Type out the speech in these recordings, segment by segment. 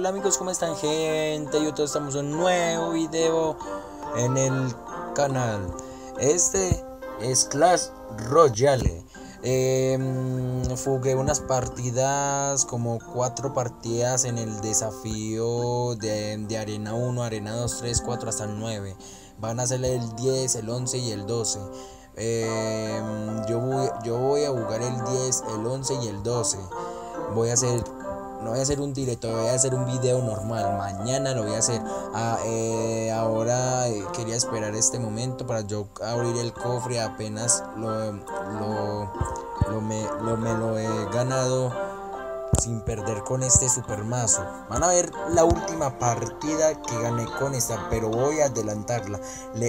Hola amigos, ¿cómo están, gente? Yo todos estamos en un nuevo video en el canal. Este es Clash Royale. Jugué unas partidas, como 4 partidas en el desafío de Arena 1, Arena 2, 3, 4 hasta el 9. Van a ser el 10, el 11 y el 12. Yo voy a jugar el 10, el 11 y el 12. No voy a hacer un directo, voy a hacer un video normal. Mañana lo voy a hacer. Ahora quería esperar este momento para yo abrir el cofre. Apenas me lo he ganado sin perder con este super mazo. Van a ver la última partida que gané con esta, pero voy a adelantarla.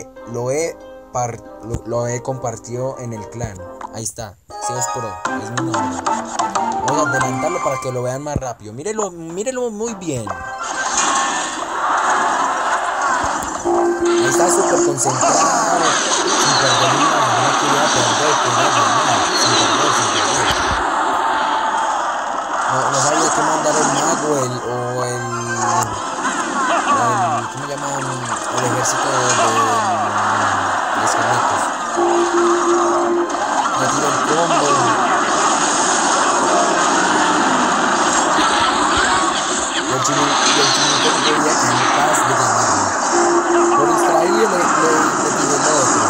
Lo he compartido en el clan. Ahí está, Zeus Pro, es mi nombre. Voy a adelantarlo para que lo vean más rápido. Mírenlo muy bien. Ahí está súper concentrado, sin perder nada. No quería perder, sin perder. No sabía qué mandar el mago, ¿cómo llaman? El ejército de esqueletos. Me tiró el combo. Y el chinito no quería capaz de ganarme. Por distraído le tiré el otro.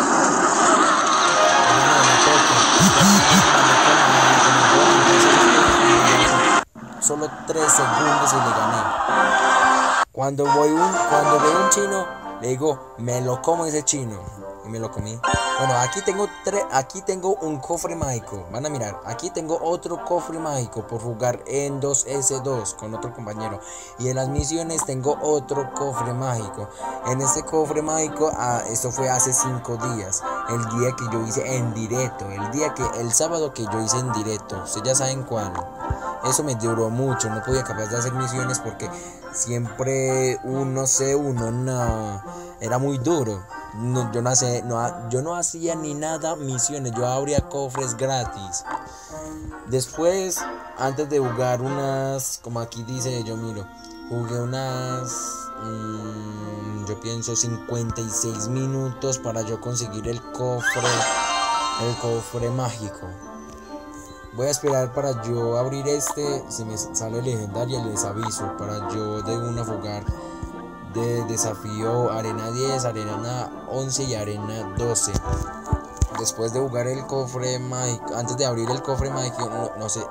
Solo 3 segundos y le gané. Cuando veo un chino, le digo, me lo como ese chino. Y me lo comí. Bueno, aquí tengo un cofre mágico. Van a mirar, aquí tengo otro cofre mágico por jugar en 2S2 con otro compañero. Y en las misiones tengo otro cofre mágico. En este cofre mágico, esto fue hace 5 días. El día que yo hice en directo. El sábado que yo hice en directo. Ustedes ya saben cuál. Eso me duró mucho. No podía capaz de hacer misiones porque siempre no. Era muy duro. Yo no hacía ni nada misiones, yo abría cofres gratis. Después, antes de jugar unas, como aquí dice, jugué unas, yo pienso 56 minutos para yo conseguir el cofre mágico. Voy a esperar para yo abrir si me sale legendaria les aviso, para yo de una jugar de desafío Arena 10, Arena 11 y Arena 12. Después de jugar el cofre mágico, antes de abrir el cofre mágico, no sé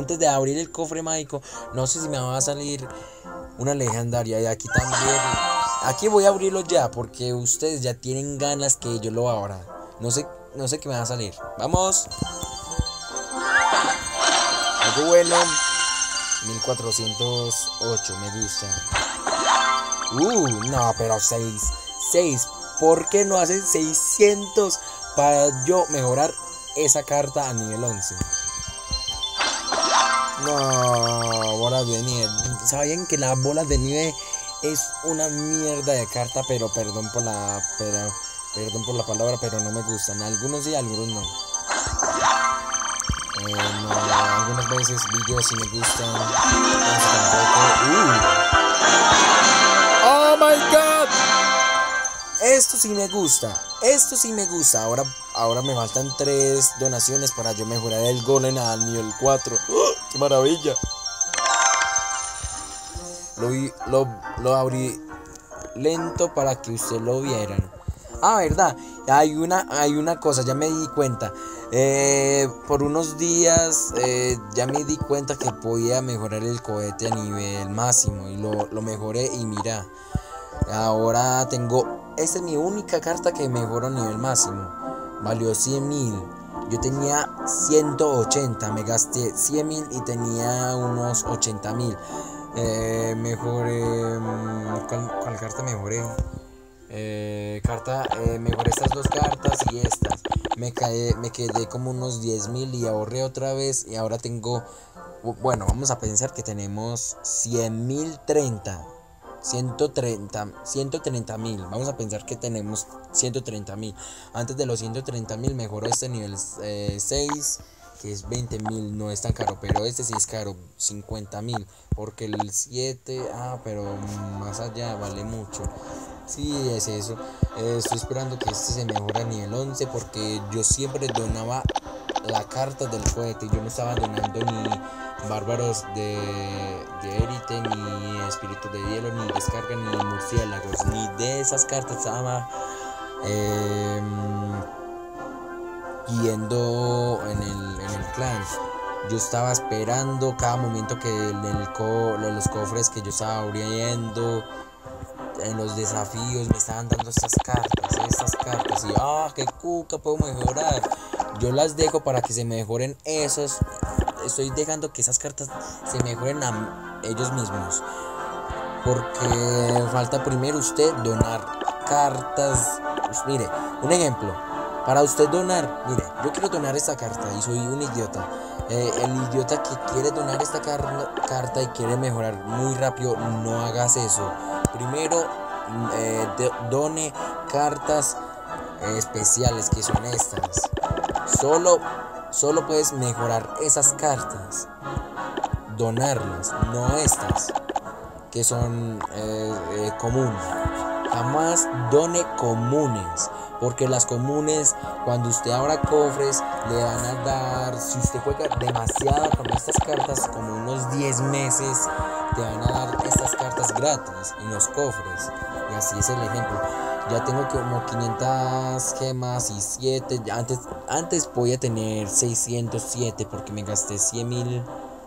si me va a salir una legendaria. Y aquí también, aquí voy a abrirlo ya, porque ustedes ya tienen ganas que yo lo abra. No sé qué me va a salir. Vamos. Algo bueno. 1408, me gusta. No, pero 6. ¿Por qué no hacen 600 para yo mejorar esa carta a nivel 11? No, bolas de nieve. Sabían que las bolas de nieve es una mierda de carta, pero perdón por la palabra, pero no me gustan. Algunos sí, algunos no. Algunas veces videos sí me gustan. ¡Oh my god! Esto sí me gusta. Ahora me faltan 3 donaciones para yo mejorar el golem a nivel 4. ¡Oh, ¡qué maravilla! Lo abrí lento para que ustedes lo vieran. Verdad, hay una cosa, ya me di cuenta. Por unos días ya me di cuenta que podía mejorar el cohete a nivel máximo. Y lo mejoré y mira. Ahora esta es mi única carta que mejoró a nivel máximo. Valió 100.000. Yo tenía 180. Me gasté 100.000 y tenía unos 80.000. Mejoré. ¿Cuál carta mejoré? Mejoré estas 2 cartas y estas. Me quedé como unos 10.000 y ahorré otra vez. Y ahora tengo. Bueno, vamos a pensar que tenemos 130.000. Vamos a pensar que tenemos 130.000. Antes de los 130.000 mejoró este nivel 6 que es 20.000, no es tan caro, pero este sí es caro, 50.000, porque el 7, pero más allá vale mucho. Sí, es eso. Estoy esperando que este se mejore a nivel 11 porque yo siempre donaba la carta del cohete. Yo no estaba donando ni bárbaros de élite, ni espíritus de hielo, ni descarga, ni murciélagos, ni de esas cartas estaba yendo en el clan. Yo estaba esperando cada momento que en los cofres que yo estaba abriendo, en los desafíos me estaban dando estas cartas y qué cuca, puedo mejorar. Yo las dejo para que se mejoren esos. Estoy dejando que esas cartas se mejoren a ellos mismos, porque falta primero usted donar cartas. Pues mire, un ejemplo, para usted donar, mire, yo quiero donar esta carta y soy un idiota. El idiota que quiere donar esta carta y quiere mejorar muy rápido, no hagas eso. Primero done cartas especiales, que son estas. Solo puedes mejorar esas cartas, donarlas, no estas que son comunes. Jamás done comunes, porque las comunes, cuando usted abra cofres, le van a dar, si usted juega demasiado con estas cartas, como unos 10 meses, te van a dar estas cartas gratis en los cofres. Y así es el ejemplo. Ya tengo como 500 gemas y 7. Antes podía tener 607 porque me gasté 100.000.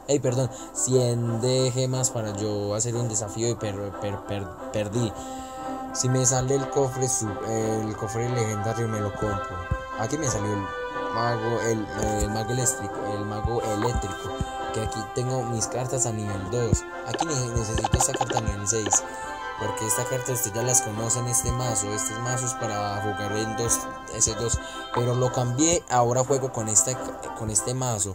100 de gemas para yo hacer un desafío y perdí. Si me sale el cofre legendario, me lo compro. Aquí me salió el mago eléctrico, que aquí tengo mis cartas a nivel 2. Aquí necesito esta carta a nivel 6, porque esta carta usted ya las conoce en este mazo. Este mazo es para jugar en S2, pero lo cambié. Ahora juego con este mazo.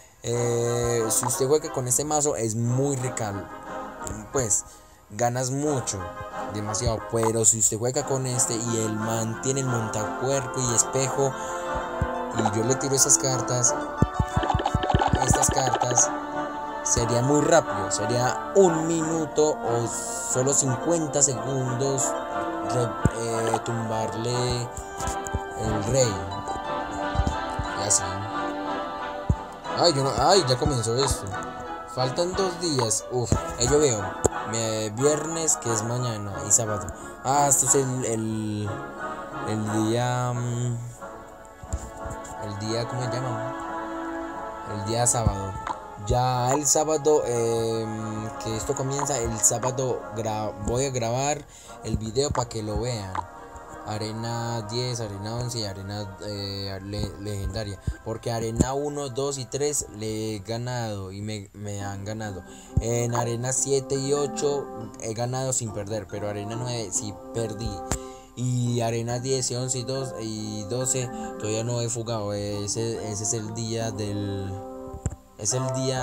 Si usted juega con este mazo es muy rico, pues ganas mucho, demasiado. Pero si usted juega con este y el man tiene el montapuerco y espejo, y yo le tiro estas cartas, sería muy rápido, sería 1 minuto o solo 50 segundos tumbarle el rey. Y así. Ya comenzó esto. Faltan 2 días. Yo veo. Viernes, que es mañana, y sábado. Este es el día. El día, ¿cómo se llama? El día sábado. Ya el sábado, que esto comienza el sábado, voy a grabar el video para que lo vean. Arena 10, Arena 11 y Arena legendaria. Porque Arena 1, 2 y 3 le he ganado y me han ganado. En Arena 7 y 8 he ganado sin perder, pero Arena 9 sí perdí. Y Arena 10 y 11 y 12 todavía no he jugado. Ese es el día del... Ese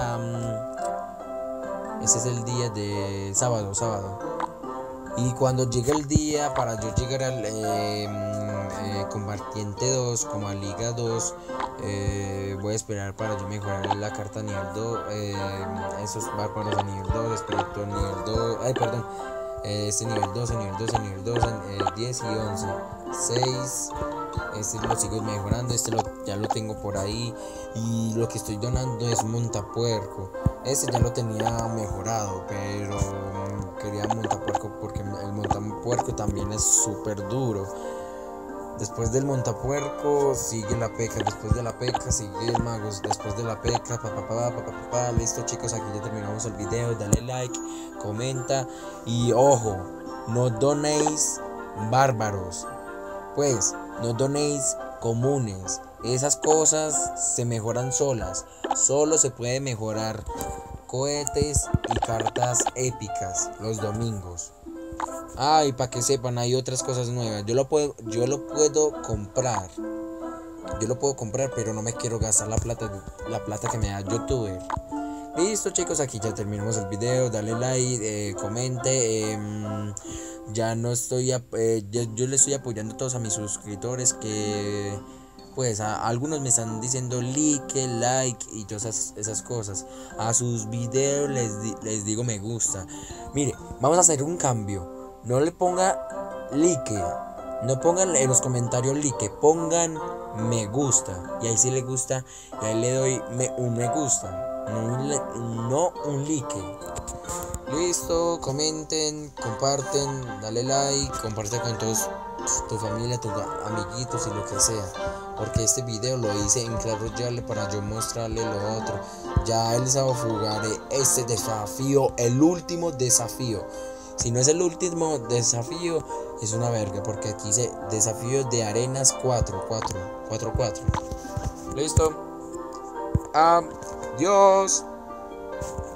es el día de sábado. Y cuando llegue el día para yo llegar al combatiente 2, como a Liga 2, voy a esperar para yo mejorar la carta a nivel 2, esos bárbaros a nivel 2, espíritu a nivel 2, este nivel 12, nivel 12, nivel 12, 10 y 11, 6, este lo sigo mejorando, ya lo tengo por ahí. Y lo que estoy donando es montapuerco. Este ya lo tenía mejorado, pero quería montapuerco porque el montapuerco también es súper duro. Después del montapuerco sigue la peca, después de la peca sigue el magos, después de la peca, listo chicos, aquí ya terminamos el video. Dale like, comenta y ojo, no donéis bárbaros, pues no donéis comunes. Esas cosas se mejoran solas. Solo se puede mejorar cohetes y cartas épicas los domingos. Y para que sepan, hay otras cosas nuevas. Yo lo puedo comprar. Yo lo puedo comprar, pero no me quiero gastar la plata que me da YouTuber. Listo chicos, aquí ya terminamos el video. Dale like, comente. Ya no estoy yo le estoy apoyando a todos a mis suscriptores que pues algunos me están diciendo like y todas esas cosas. A sus videos les digo me gusta. Mire, vamos a hacer un cambio. No le ponga like, no pongan en los comentarios like, pongan me gusta. Y ahí si le gusta, y ahí le doy un me gusta, no un like. Listo, comenten, comparten, dale like, comparte con todos tu familia, tus amiguitos y lo que sea. Porque este video lo hice en Clash Royale para yo mostrarle lo otro. Ya el sábado jugaré este desafío, el último desafío. Si no es el último desafío, es una verga, porque aquí dice desafío de arenas 4. Listo. Adiós.